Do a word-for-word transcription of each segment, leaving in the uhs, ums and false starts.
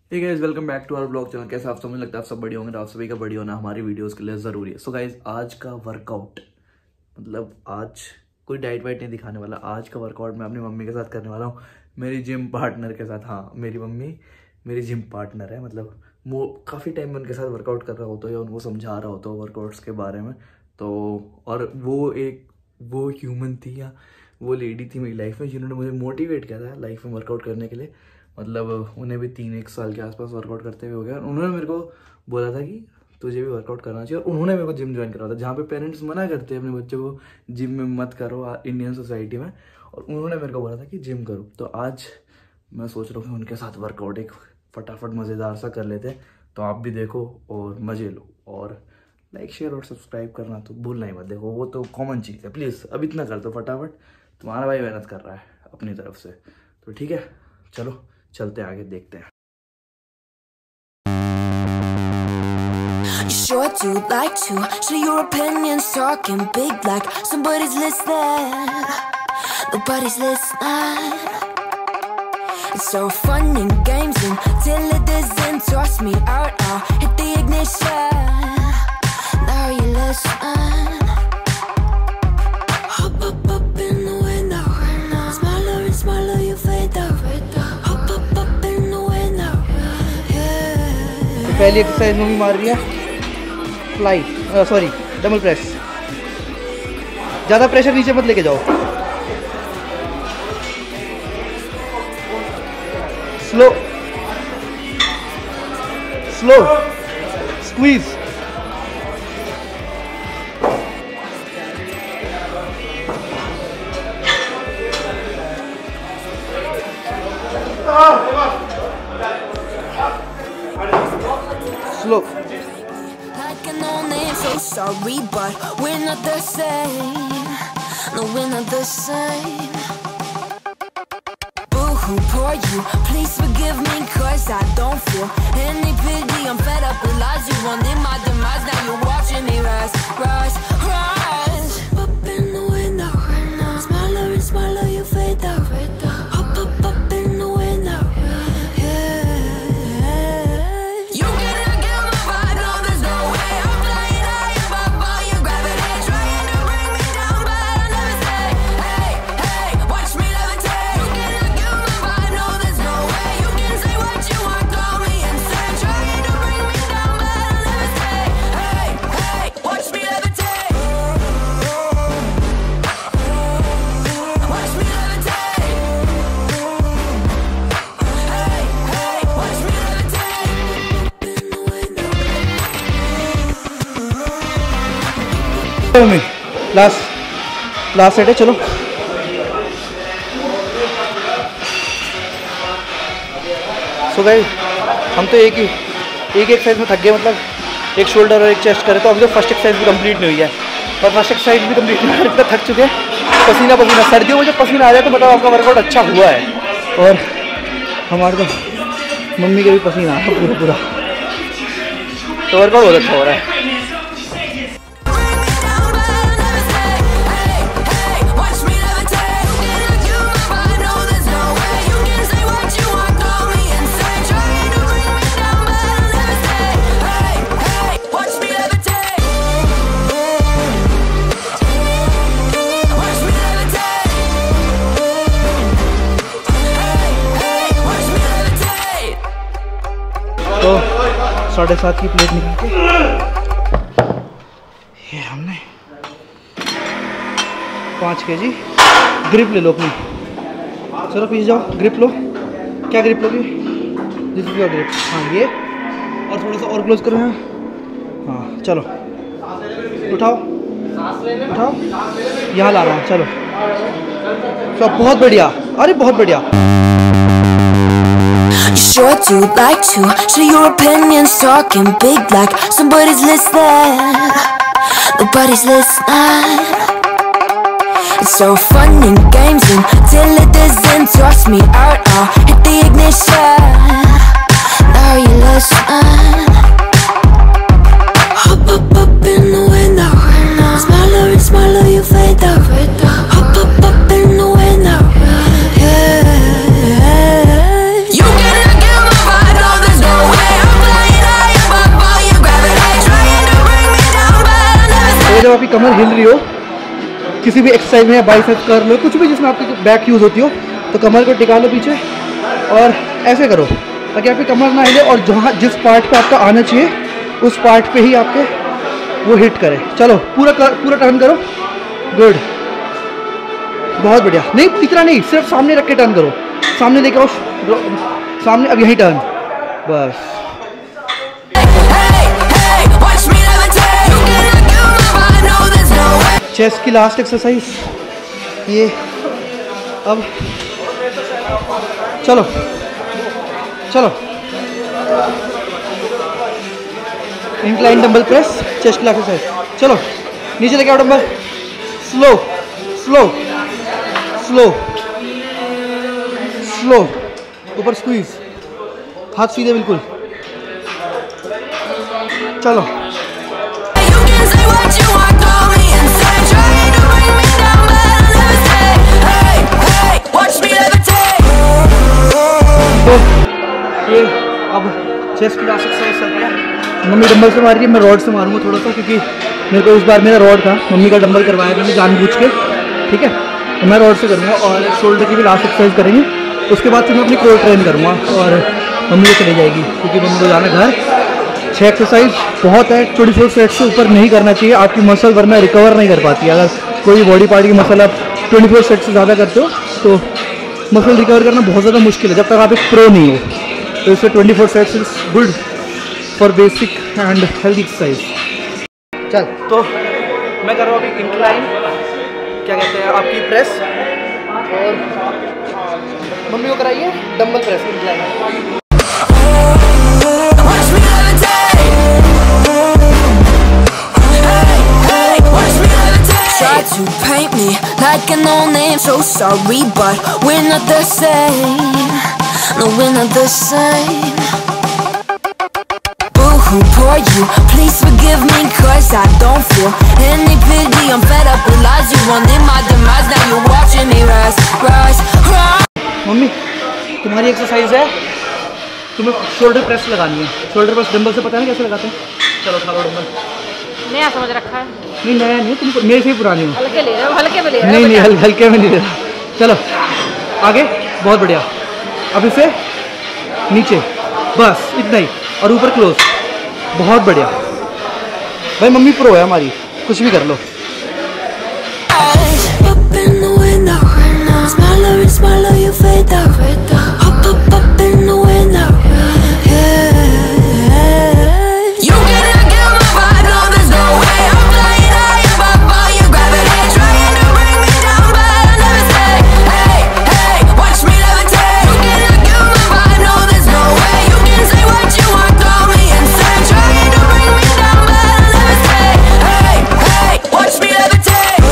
Hey guys, welcome back to our blog channel. कैसे आप समझ लगता है आप सब बढ़िया होंगे। आप सभी का बढ़िया होना हमारी वीडियोस के लिए ज़रूरी है। सो गाइस, आज का वर्कआउट मतलब आज कोई डाइट वाइट नहीं दिखाने वाला। आज का वर्कआउट मैं अपनी मम्मी के साथ करने वाला हूँ, मेरी जिम पार्टनर के साथ। हाँ, मेरी मम्मी मेरी जिम पार्टनर है। मतलब वो काफ़ी टाइम में उनके साथ वर्कआउट कर रहा होता है या उनको समझा रहा होता है वर्कआउट्स के बारे में। तो और वो एक वो ह्यूमन थी या वो लेडी थी मेरी लाइफ में जिन्होंने मुझे मोटिवेट किया था लाइफ में वर्कआउट करने के लिए। मतलब उन्हें भी तीन एक साल के आसपास वर्कआउट करते हुए हो गया। उन्होंने मेरे को बोला था कि तुझे भी वर्कआउट करना चाहिए, और उन्होंने मेरे को जिम ज्वाइन करा था। जहाँ पे पेरेंट्स मना करते हैं अपने बच्चों को जिम में मत करो इंडियन सोसाइटी में, और उन्होंने मेरे को बोला था कि जिम करो। तो आज मैं सोच रहा हूँ कि उनके साथ वर्कआउट एक फटाफट मज़ेदार सा कर लेते हैं। तो आप भी देखो और मज़े लो, और लाइक शेयर और सब्सक्राइब करना तो भूलना ही मत। देखो वो तो कॉमन चीज़ है, प्लीज़ अब इतना कर दो फटाफट। तुम्हारा भाई मेहनत कर रहा है अपनी तरफ से, तो ठीक है चलो चलते हैं आगे, देखते हैं। You sure do like to share your opinions, talking big like somebody's listening. Nobody's listening. It's so fun and games until it doesn't. Toss me out, I'll hit the ignition. Now you listen. Hop up up in the window. Smaller and smaller you fade out. Hop up up in the window. Yeah. पहली exercise mummy मार रही है fly, sorry double press. ज़्यादा pressure नीचे मत लेके जाओ, slow slow squeeze. Slow. Like an old name, so sorry, but we're not the same. No, we're not the same. Boo-hoo, poor you, please forgive me, cause I don't feel any pity. I'm fed up with lies, you wanted my demise. Now you're watching me rise, rise, rise. Up in the window, smaller and smaller you fade out. Up, up, up in the window, yeah. You cannot get my vibe, no, there's no way. I'm flying high above all your gravity, trying to bring me down, but I'll never stay. Hey, hey, watch me levitate. You cannot get my vibe, no, there's no way. You can say what you want, call me insane, trying to bring me down, but I'll never stay. Hey, hey, watch me levitate. Watch me levitate. Hey, hey, watch me levitate. Last last set है, चलो। So guys, हम तो एक ही एक exercise में थक गए। मतलब एक शोल्डर और एक चेस्ट करे, तो अभी तो फर्स्ट एक्सरसाइज भी कंप्लीट नहीं हुई है, और फर्स्ट एक्सरसाइज भी कंप्लीट नहीं हुई। इतना थक चुके हैं, पसीना पसीना। सर्दियों में जब पसीना आ जाए तो मतलब आपका वर्कआउट अच्छा हुआ है। और हमारे तो मम्मी के भी पसीना आ रहा पूरा पूरा, तो वर्कआउट बहुत अच्छा हो रहा है। तो साढ़े सात की प्लेट निकाल के ये हमने पाँच के जी ग्रिप ले लो अपनी। चलो पीछे जाओ, ग्रिप लो। क्या ग्रिप लोगी? This is your grip. हाँ ये, और थोड़ा सा और क्लोज करो। यहाँ हाँ चलो, उठाओ उठाओ, यहाँ ला रहा हूँ। चलो सब बहुत बढ़िया, अरे बहुत बढ़िया। You sure do like to share your opinions, talking big like somebody's listening. Nobody's listening. It's so fun and games until it doesn't. Toss me out, I'll hit the ignition. Now you listen. Hop up up in the window, smaller and smaller you fade out. Hop up up in the window, yeah. You cannot get my vibe, no, there's जब आपकी कमर हिल रही हो किसी भी exercise में, biceps कर लो, कुछ भी जिसमें आपकी बैक यूज़ होती हो, तो कमर को टिका लो पीछे और ऐसे करो ताकि आपकी कमर ना हिले और जहाँ जिस पार्ट पे आपका आना चाहिए उस पार्ट पे ही आपके वो हिट करे। चलो पूरा कर, पूरा टर्न करो। गुड, बहुत बढ़िया। नहीं इतना नहीं, सिर्फ सामने रख के टर्न करो, सामने लेके आओ सामने, अब यही टर्न, बस। चेस्ट की लास्ट एक्सरसाइज ये। अब चलो चलो इंक्लाइन डंबल प्रेस, चेस्ट की एक्सरसाइज। चलो नीचे लेके आओ dumbbell, slow slow slow slow, ऊपर स्क्वीज, हाथ सीधे बिल्कुल। चलो तो ये अब चेस्ट की लास्ट एक्सरसाइज चल रही है। मम्मी डंबल से मार रही है, मैं रॉड से मारूंगा थोड़ा सा, क्योंकि मेरे को इस बार मेरा रॉड था, मम्मी का डंबल करवाया मैंने जानबूझ के, ठीक है। तो मैं रॉड से करूँगा और शोल्डर की भी लास्ट एक्सरसाइज करेंगे। उसके बाद फिर मैं अपनी कोर ट्रेन करूँगा और मम्मी को चली जाएगी, क्योंकि मम्मी को जाना घर। छः एक्सरसाइज बहुत है, ट्वेंटी फोर सेट से ऊपर नहीं करना चाहिए, आपकी मसल वरना रिकवर नहीं कर पाती है। अगर कोई बॉडी पार्ट की मसल आप ट्वेंटी फोर सेट से ज़्यादा करते हो तो मसल रिकवर करना बहुत ज़्यादा मुश्किल है, जब तक आप एक प्रो नहीं हो। तो इससे twenty four sets is good for basic and healthy exercise. चल तो मैं कर रहा हूँ अभी इंक्लाइन, क्या कहते हैं आपकी प्रेस, और मम्मी को कराइए dumbbell press incline. Try to paint me like an old name, so sorry, but we're not the same. No, we're not the same. Boo-hoo, poor you, please forgive me, cause I don't feel any pity. I'm fed up with lies, you wanted my demise, now you're watching me rise, rise, rise. Mummy तुम्हारी exercise है, तुम्हें shoulder press लगानी है। Shoulder press dumbbell से पता नहीं कैसे लगाते हैं। चलो खा लो डंबल। नया समझ रखा है? नहीं नया नहीं, तुम मेरे से ही पुरानी हो। हल्के ले रहे हो, हल्के में ले रहे हो। नहीं नहीं हल, हल्के में नहीं ले रहा। चलो आगे, बहुत बढ़िया। अब इसे नीचे, बस इतना ही, और ऊपर क्लोज, बहुत बढ़िया। भाई मम्मी प्रो है हमारी, कुछ भी कर लो। Up in the window, smaller and smaller you fade out. Up, up, up in the window, yeah. You cannot get my vibe, no, there's no way. I'm flying high above all your gravity, trying to bring me down, but I never say, hey, hey, watch me levitate. You cannot get my vibe, no, there's no way. You can say what you want, call me insane, trying to bring me down, but I never say, hey, hey, watch me levitate.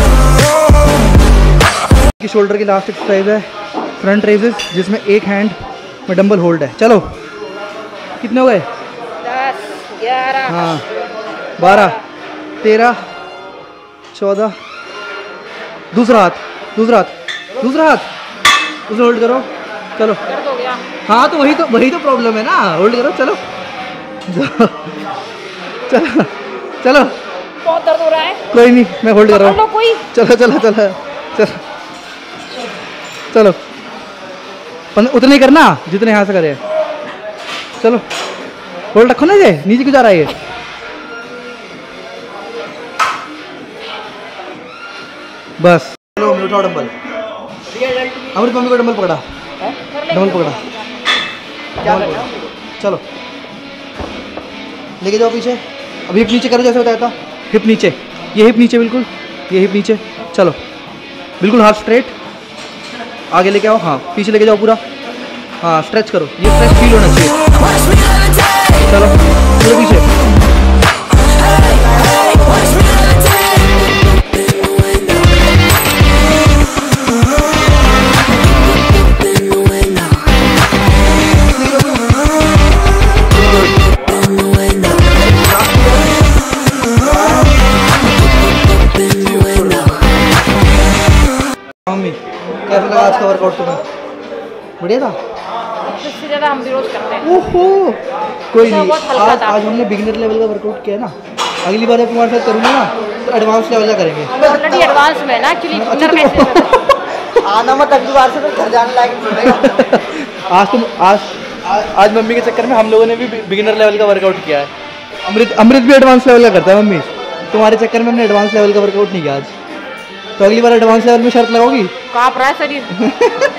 की shoulder की last exercise है front raises, जिसमें एक hand में dumbbell hold है। चलो कितने हो गए? दस, ग्यारह, हाँ, बारह, तेरह, चौदह। दूसरा हाथ, दूसरा हाथ, दूसरा हाथ, उसे होल्ड करो। चलो दर्द हो गया। हाँ तो वही तो वही तो प्रॉब्लम है ना, होल्ड करो। चलो चलो चलो, बहुत दर्द हो रहा है। कोई नहीं, मैं होल्ड कर रहा पकड़ लो हूँ। कोई। चलो चलो चलो चलो चलो, पन- उतने ही करना जितने यहाँ से करे। चलो होल्ड रखो ना, ये नीचे क्यों जा रहा है ये? बस चलो मम्मी उठाओ डंबल। अमृत मम्मी को डंबल पकड़ा, डंबल पकड़ा, डंबल पकड़ा। चलो लेके जाओ पीछे। अभी हिप नीचे करो जैसे बताया था, हिप नीचे, ये हिप नीचे बिल्कुल, ये हिप नीचे। चलो बिल्कुल हाथ स्ट्रेट, आगे लेके आओ। हाँ पीछे लेके जाओ पूरा। हाँ स्ट्रेच करो, ये स्ट्रेच फील होना चाहिए। चलो पूरे पीछे। मम्मी कैसा लगा आज का वर्कआउट तुम्हें? बढ़िया था। इससे ज़्यादा हम भी रोज करते हैं। ओहो कोई तो नहीं, बहुत हल्का आज था। आज हमने बिगिनर लेवल का वर्कआउट किया ना, अगली बार जब तुम्हारे साथ करूँगा ना तो एडवांस लेवल का करेंगे। ऑलरेडी एडवांस में ना एक्चुअली बिगिनर कैसे आना मत अगली बार से तो घर जाने लायक। आज तुम आज आज मम्मी के चक्कर में हम लोगों ने भी बिगिनर लेवल का वर्कआउट किया है। अमृत अमृत भी एडवांस लेवल का करता है मम्मी, तुम्हारे चक्कर में हमने एडवांस लेवल का वर्कआउट नहीं किया आज। तो अगली बार एडवांस लेवल में शर्त लगाओगी? कांप रहा है शरीर।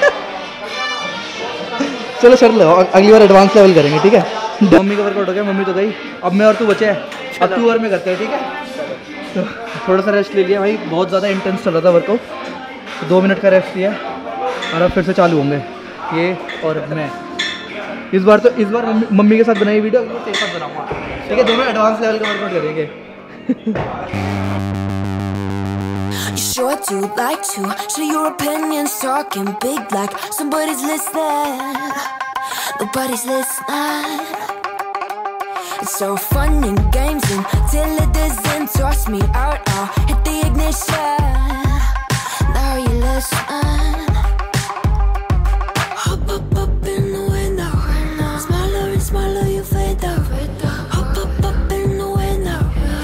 चलो शर्त लगाओ, अगली बार एडवांस लेवल करेंगे, ठीक है। मम्मी का वर्कआउट हो गया, मम्मी तो गई, अब मैं और तू बचे हैं, अब तू और मैं करते हैं, ठीक है। तो थोड़ा सा रेस्ट ले लिया भाई, बहुत ज़्यादा इंटेंस चल रहा था वर्कआउट, तो दो मिनट का रेस्ट लिया और अब फिर से चालू होंगे ये और मैं। इस बार तो इस बार मम्मी मम्मी के साथ बनाई वीडियो, तेरे साथ बनाऊंगा, ठीक है। दोनों एडवांस लेवल का वर्कआउट करेंगे। You sure do like to share your opinions, talking big like somebody's listening. Nobody's listening. It's so fun and games until it doesn't. Toss me out, I'll hit the ignition. Now you listen. Hop up up in the window, smaller and smaller you fade out. Hop up up in the window,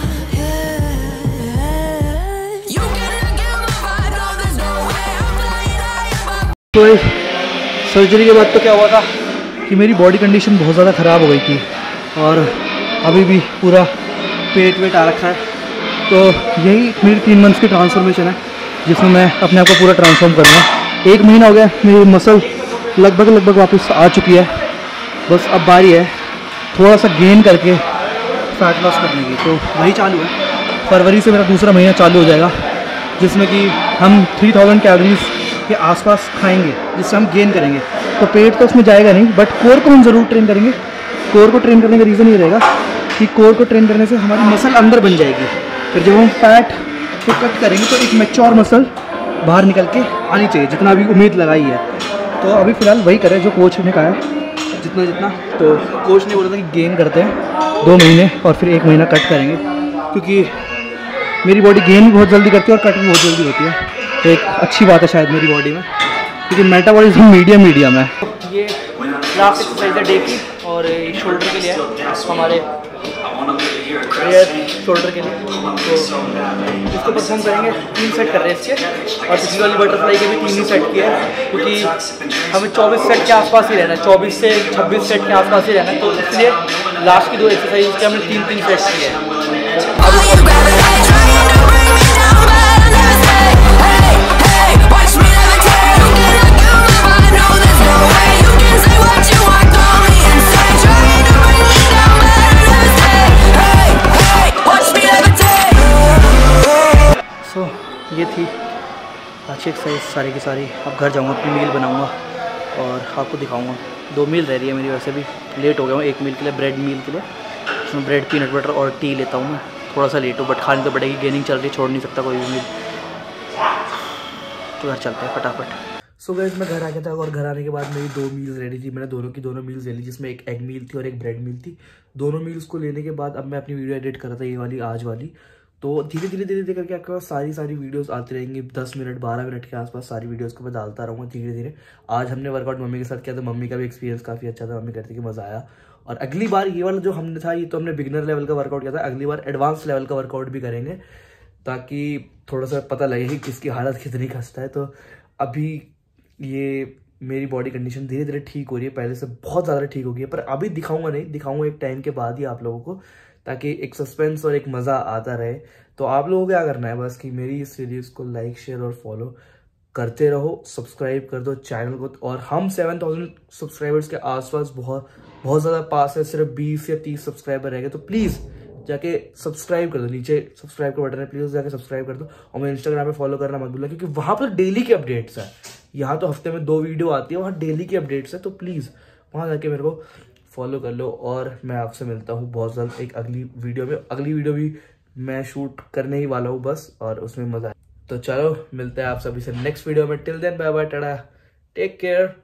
yeah. You gotta get my vibe, no there's no way I'm flying high above. तो surgery के बाद तो क्या हुआ था कि मेरी body condition बहुत ज़्यादा ख़राब हो गई थी और अभी भी पूरा पेट वेट आ रखा है। तो यही मेरी तीन मंथ्स की ट्रांसफॉर्मेशन है जिसमें मैं अपने आप को पूरा ट्रांसफॉर्म कर रहा हूँ। एक महीना हो गया, मेरी मसल लगभग लगभग वापस आ चुकी है, बस अब बारी है थोड़ा सा गेन करके फैट लॉस करने की। तो वही चालू है, फरवरी से मेरा दूसरा महीना चालू हो जाएगा जिसमें कि हम थ्री थाउजेंड कैलोरीज के आसपास खाएंगे जिससे हम गेन करेंगे। तो पेट तो उसमें जाएगा नहीं, बट कोर को हम ज़रूर ट्रेन करेंगे। कोर को ट्रेन करने का रीज़न ये रहेगा कि कोर को ट्रेन करने से हमारी मसल अंदर बन जाएगी, फिर जब हम फैट को कट करेंगे तो एक मैच्योर मसल बाहर निकल के आनी चाहिए, जितना अभी उम्मीद लगाई है। तो अभी फ़िलहाल वही करें जो कोच ने कहा है, जितना जितना। तो कोच ने बोला था कि गेन करते हैं दो महीने और फिर एक महीना कट करेंगे, क्योंकि मेरी बॉडी गेन भी बहुत जल्दी करती है और कट भी बहुत जल्दी होती है। तो एक अच्छी बात है शायद मेरी बॉडी में, क्योंकि मेटाबॉलिज्म मीडियम मीडियम है। ये लास्ट एक्सरसाइज है डे की और शोल्डर के लिए है, हमारे रेयर शोल्डर के लिए। तो इसको परफॉर्म करेंगे, तीन सेट कर रहे हैं इसके, और पिछली वाली बटरफ्लाई के भी तीन ही सेट किए हैं, क्योंकि हमें चौबीस सेट के आसपास ही रहना है, चौबीस से छब्बीस सेट के आसपास ही रहना है। तो इसलिए लास्ट की दो एक्सरसाइज के हमने तीन तीन सेट किए हैं। सो ये थी अच्छी एक्सरसाइज सारी की सारी। अब घर जाऊँगा, अपनी मील बनाऊँगा और आपको दिखाऊँगा। दो मील रह रही है मेरी, वैसे भी लेट हो गया हूँ एक मील के लिए, ब्रेड मील के लिए। इसमें ब्रेड, पीनट बटर और टी लेता हूँ मैं। थोड़ा सा लेट हो बट खानी तो पड़ेगी, गेनिंग चल रही है, छोड़ नहीं सकता कोई भी मील। तो घर चलते हैं फटाफट। सो गाइस मैं घर आ गया था और घर आने के बाद मेरी दो मील्स रेडी थी। मैंने दोनों की दोनों मील्स ले ली, जिसमें एक एग मील थी और एक ब्रेड मील थी। दोनों मील्स को लेने के बाद अब मैं अपनी वीडियो एडिट कर रहा था, ये वाली आज वाली। तो धीरे धीरे धीरे धीरे करके आपके पास सारी सारी वीडियोस आती रहेंगी। दस मिनट बारह मिनट के आसपास सारी वीडियोस को मैं डालता रहूँगा धीरे धीरे। आज हमने वर्कआउट मम्मी के साथ किया, तो मम्मी का भी एक्सपीरियंस काफ़ी अच्छा था, मम्मी कहती कि मज़ा आया। और अगली बार ये वाला जो हमने था, ये तो हमने बिगिनर लेवल का वर्कआउट किया था, अगली बार एडवांस लेवल का वर्कआउट भी करेंगे, ताकि थोड़ा सा पता लगे कि किसकी हालत कितनी खस्ता है। तो अभी ये मेरी बॉडी कंडीशन धीरे धीरे ठीक हो रही है, पहले से बहुत ज़्यादा ठीक हो गई है, पर अभी दिखाऊंगा नहीं, दिखाऊंगा एक टाइम के बाद ही आप लोगों को, ताकि एक सस्पेंस और एक मज़ा आता रहे। तो आप लोगों को क्या करना है बस कि मेरी इस सीरीज़ को लाइक शेयर और फॉलो करते रहो, सब्सक्राइब कर दो चैनल को। और हम सेवन थाउजेंड सब्सक्राइबर्स के आसपास बहुत बहुत ज़्यादा पास है, सिर्फ बीस या तीस सब्सक्राइबर रह गए। तो प्लीज़ जाके सब्सक्राइब कर दो, नीचे सब्सक्राइब का बटन है, प्लीज़ जाके सब्सक्राइब कर दो। और मैं इंस्टाग्राम पे फॉलो करना मत भूलना, क्योंकि वहाँ पर डेली के अपडेट्स हैं। यहाँ तो हफ्ते में दो वीडियो आती है, वहाँ डेली की अपडेट्स है। तो प्लीज़ वहाँ जाके मेरे को फॉलो कर लो। और मैं आपसे मिलता हूँ बहुत जल्द एक अगली वीडियो में। अगली वीडियो भी मैं शूट करने ही वाला हूँ बस, और उसमें मज़ा है। तो चलो मिलते हैं आप सभी से नेक्स्ट वीडियो में। Till then bye bye, tata, take care.